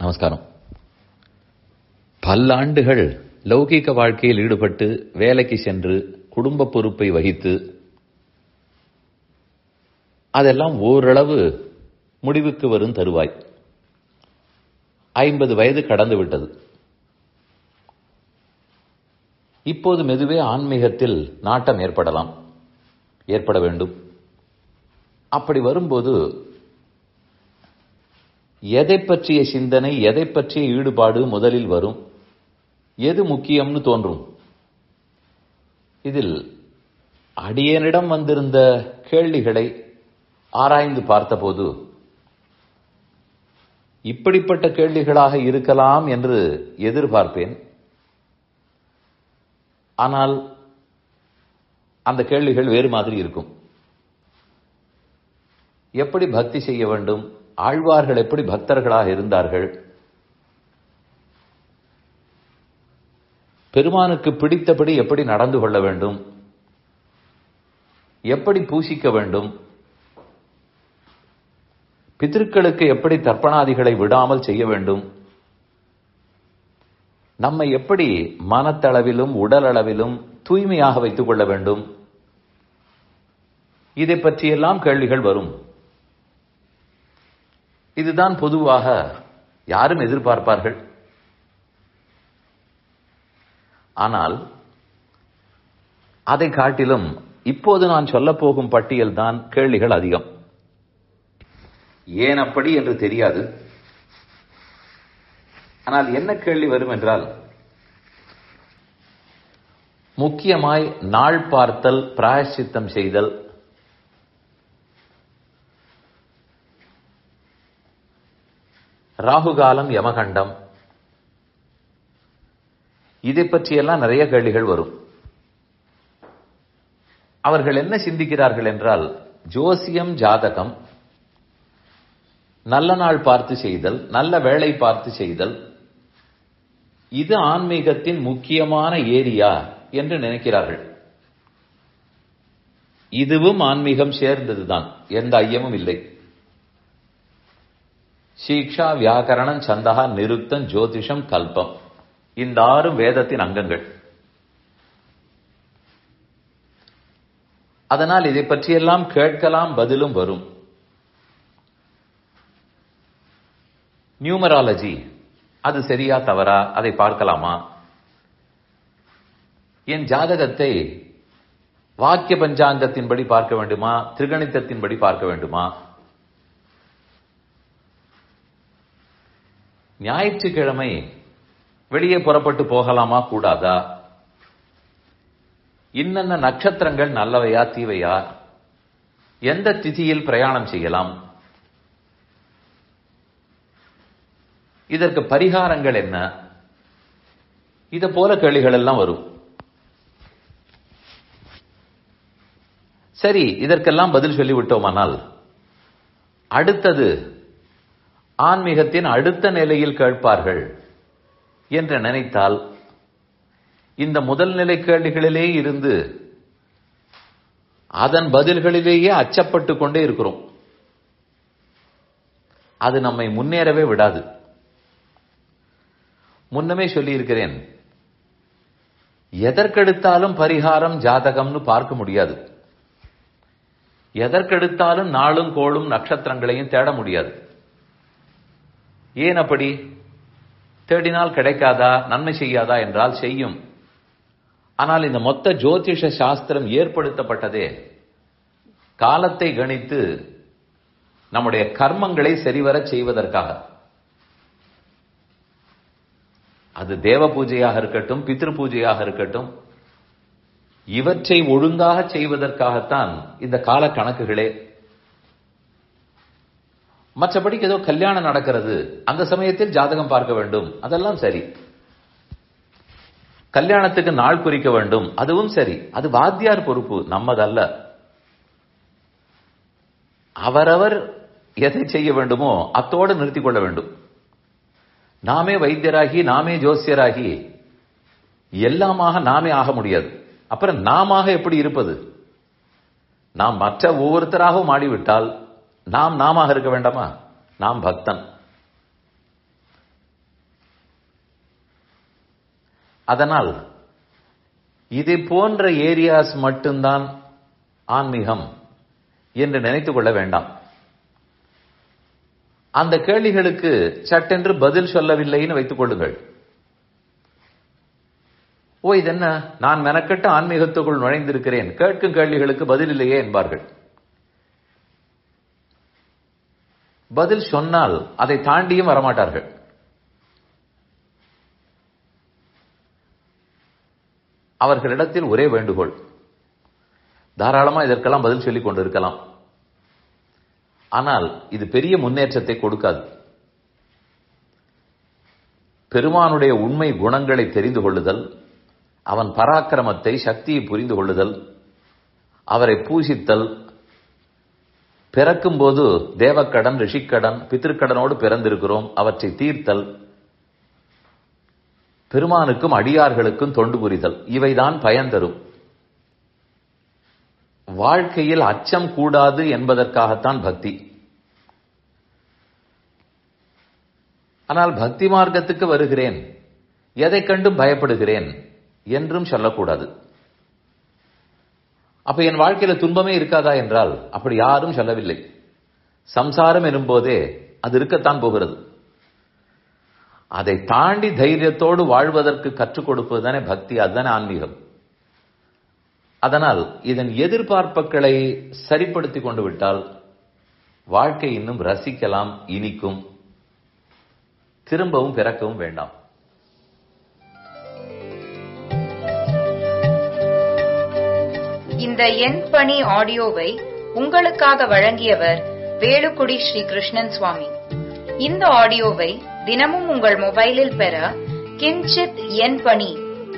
நமஸ்காரம். பல்லாண்டுகள் லௌகீக வாழ்க்கையில் ஈடுபட்டு வேலைக்கு சென்று குடும்ப பொறுப்பை வகித்து அதெல்லாம் ஓரளவு முடிவுக்கு வரும் தருவாய். 50 வயது கடந்து விட்டது. இப்போது மெதுவே ஆன்மீகத்தில் நாட்டம் ஏற்பட வேண்டும். அப்படி வரும்போது எதை பற்றிய சிந்தனை, எதை பற்றிய ஈடுபாடு முதலில் வரும், எது முக்கியம்னு தோன்றும். இதில் அடியனிடம் வந்திருந்த கேள்விகளை ஆராய்ந்து பார்த்தபோது இப்படிப்பட்ட கேள்விகளாக இருக்கலாம் என்று எதிர்பார்ப்பேன். ஆனால் அந்த கேள்விகள் வேறு மாதிரி இருக்கும். எப்படி பக்தி செய்ய வேண்டும், ஆழ்வார்கள் எப்படி பக்தர்களாக இருந்தார்கள், பெருமானுக்கு பிடித்தபடி எப்படி நடந்து கொள்ள வேண்டும், எப்படி பூசிக்க வேண்டும், பிதர்களுக்கு எப்படி தர்ப்பணாதிகளை விடாமல் செய்ய வேண்டும், நம்மை எப்படி மனத்தளவிலும் உடல் அளவிலும் தூய்மையாக வைத்துக் கொள்ள வேண்டும், இதை பற்றியெல்லாம் கேள்விகள் வரும். இதுதான் பொதுவாக யாரும் எதிர்பார்ப்பார்கள். ஆனால் அதை காட்டிலும் இப்போது நான் சொல்லப் போகும் பட்டியல்தான் கேள்விகள் அதிகம். ஏன் அப்படி என்று தெரியாது. ஆனால் என்ன கேள்வி வரும் என்றால், முக்கியமாய் நாள் பார்த்தல், பிராயச்சித்தம் செய்தல், ராகுகாலம், யமகண்டம், இதை பற்றியெல்லாம் நிறைய கேள்விகள் வரும். அவர்கள் என்ன சிந்திக்கிறார்கள் என்றால், ஜோசியம், ஜாதகம், நல்ல நாள் பார்த்து செய்தல், நல்ல வேளை பார்த்து செய்தல், இது ஆன்மீகத்தின் முக்கியமான ஏரியா என்று நினைக்கிறார்கள். இதுவும் ஆன்மீகம் சேர்ந்ததுதான், எந்த ஐயமும் இல்லை. சீக்ஷா, வியாக்கரணம், சந்தகா, நிருக்தம், ஜோதிஷம், கல்பம், இந்த 6 வேதத்தின் அங்கங்கள். அதனால் இதை பற்றியெல்லாம் கேட்கலாம், பதிலும் வரும். நியூமராலஜி, அது சரியா தவறா, அதை பார்க்கலாமா, என் ஜாதகத்தை வாக்கிய பஞ்சாங்கத்தின்படி பார்க்க வேண்டுமா, திரிகணிதத்தின்படி பார்க்க வேண்டுமா, ஞாயிற்றுக்கிழமை வெளியே புறப்பட்டு போகலாமா கூடாதா, இன்னென்ன நட்சத்திரங்கள் நல்லவையா தீவையா, எந்த திதியில் பிரயாணம் செய்யலாம், இதற்கு பரிகாரங்கள் என்ன, இதை போல கேள்விகள் எல்லாம் வரும். சரி, இதற்கெல்லாம் பதில் சொல்லிவிட்டோமானால் அடுத்தது ஆன்மீகத்தின் அடுத்த நிலையில் கேட்பார்கள் என்று நினைத்தால், இந்த முதல் நிலை கேள்விகளிலே இருந்து அதன் பதில்களிலேயே அச்சப்பட்டு கொண்டே இருக்கிறோம். அது நம்மை முன்னேறவே விடாது. முன்னமே சொல்லியிருக்கிறேன், எதற்கெடுத்தாலும் பரிகாரம் ஜாதகம்னு பார்க்க முடியாது. எதற்கெடுத்தாலும் நாளும் கோளும் நட்சத்திரங்களையும் தேட முடியாது. ஏன் அப்படி? தேடினால் கிடைக்காதா, நன்மை செய்யாதா என்றால் செய்யும். ஆனால் இந்த மொத்த ஜோதிஷ சாஸ்திரம் ஏற்படுத்தப்பட்டதே காலத்தை கணித்து நம்முடைய கர்மங்களை சரிவர செய்வதற்காக. அது தேவ பூஜையாக இருக்கட்டும், பித்ரு பூஜையாக இருக்கட்டும், இவற்றை ஒழுங்காக செய்வதற்காகத்தான் இந்த கால கணக்குகளே. மற்றபடிக்கு ஏதோ கல்யாணம் நடக்கிறது, அந்த சமயத்தில் ஜாதகம் பார்க்க வேண்டும், அதெல்லாம் சரி. கல்யாணத்துக்கு நாள் குறிக்க வேண்டும், அதுவும் சரி. அது வாத்தியார் பொறுப்பு, நம்மதல்ல. அவரவர் எதை செய்ய வேண்டுமோ அத்தோடு நிறுத்திக் கொள்ள வேண்டும். நாமே வைத்தியராகி, நாமே ஜோசியராகி எல்லாமாக நாமே ஆக முடியாது. அப்புறம் நாம எப்படி இருப்பது? நாம் மற்ற ஒவ்வொருத்தராகவும் ஆடிவிட்டால் நாம் நாம இருக்க வேண்டாமா? நாம் பக்தன். அதனால் இது போன்ற ஏரியாஸ் மட்டும்தான் ஆன்மீகம் என்று நினைத்துக் கொள்ள வேண்டாம். அந்த கேள்விகளுக்கு சட்டென்று பதில் சொல்லவில்லைன்னு வைத்துக் கொள்ளுங்கள். ஓ, இதென்ன, நான் மெனக்கெட்டு ஆன்மீகத்துக்குள் நுழைந்திருக்கிறேன், கேட்கும் கேள்விகளுக்கு பதில் இல்லையே என்பார்கள். பதில் சொன்னால் அதை தாண்டியும் வரமாட்டார்கள். அவர்களிடத்தில் ஒரே வேண்டுகோள், தாராளமா இதற்கெல்லாம் பதில் சொல்லிக் கொண்டிருக்கலாம். ஆனால் இது பெரிய முன்னேற்றத்தை கொடுக்காது. பெருமானுடைய உண்மை குணங்களை தெரிந்து கொள்ளுதல், அவன் பராக்கிரமத்தை, சக்தியை புரிந்து கொள்ளுதல், அவரை பூஜித்தல், பிறக்கும் போது தேவக்கடன், ரிஷிக்கடன், பித்திருக்கடனோடு பிறந்திருக்கிறோம், அவற்றை தீர்த்தல், பெருமானுக்கும் அடியார்களுக்கும் தொண்டு புரிதல், இவைதான் பயன் தரும். வாழ்க்கையில் அச்சம் கூடாது என்பதற்காகத்தான் பக்தி. ஆனால் பக்தி மார்க்கத்துக்கு வருகிறேன், எதை கண்டும் பயப்படுகிறேன் என்றும் சொல்லக்கூடாது. அப்ப என் வாழ்க்கையில துன்பமே இருக்காதா என்றால் அப்படி யாரும் சொல்லவில்லை. சம்சாரம் எனும்போதே அது இருக்கத்தான் போகிறது. அதை தாண்டி தைரியத்தோடு வாழ்வதற்கு கற்றுக் கொடுப்பது தானே பக்தி, அதுதானே ஆன்மீகம். அதனால் இதன் எதிர்பார்ப்புகளை சரிப்படுத்திக் கொண்டு விட்டால் வாழ்க்கை இன்னும் ரசிக்கலாம், இனிக்கும், திரும்பவும் பிறக்கவும் வேண்டாம். இந்த என் பணி ஆடியோவை உங்களுக்காக வழங்கியவர் வேலுக்குடி ஸ்ரீ கிருஷ்ணன் சுவாமி. இந்த ஆடியோவை தினமும் உங்கள் மொபைலில் பெற கிஞ்சித் என் பணி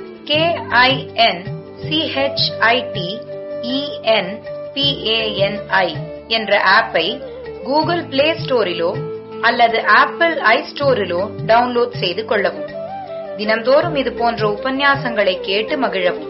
KINCHITENPANI என்ற ஆப்பை கூகுள் பிளே ஸ்டோரிலோ அல்லது ஆப்பிள் ஐ ஸ்டோரிலோ டவுன்லோட் செய்து கொள்ளவும். தினம்தோறும் இது போன்ற உபன்யாசங்களை கேட்டு மகிழவும்.